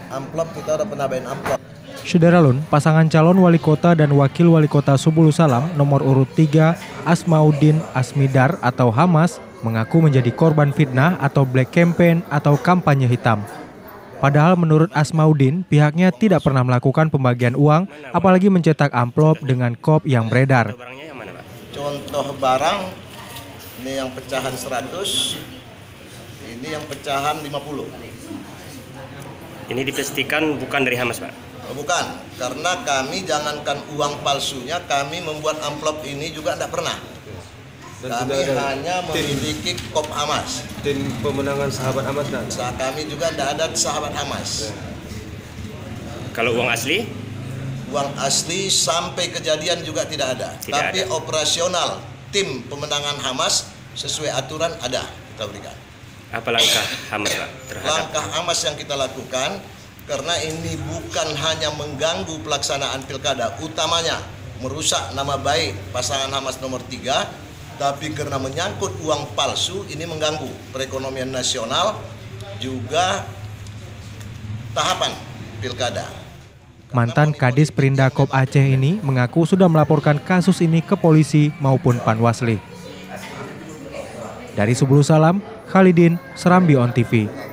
Amplop kita udah penambahin amplop. Syederalun, pasangan calon wali kota dan wakil wali kota Subulu Salam nomor urut 3 Asmauddin Asmidar atau Hamas mengaku menjadi korban fitnah atau black campaign atau kampanye hitam. Padahal menurut Asmauddin, pihaknya tidak pernah melakukan pembagian uang, apalagi mencetak amplop dengan kop yang beredar. Contoh barang, ini yang pecahan 100, ini yang pecahan 50. Ini dipastikan bukan dari Hamas, Pak? Bukan, karena kami jangankan uang palsunya, kami membuat amplop ini juga tidak pernah. Dan kami hanya memiliki kop Hamas. Tim pemenangan sahabat Hamas dan kami juga tidak ada sahabat Hamas. Kalau uang asli? Uang asli sampai kejadian juga tidak ada. Tapi operasional tim pemenangan Hamas sesuai aturan ada kita berikan. Apa langkah Hamas, Pak? Langkah Hamas yang kita lakukan, karena ini bukan hanya mengganggu pelaksanaan pilkada, utamanya merusak nama baik pasangan Hamas nomor 3, tapi karena menyangkut uang palsu ini mengganggu perekonomian nasional juga tahapan pilkada. Mantan Kadis Perindakop Aceh ini mengaku sudah melaporkan kasus ini ke polisi maupun Panwasli. Dari Subulu Salam, Khalidin, Serambi On TV.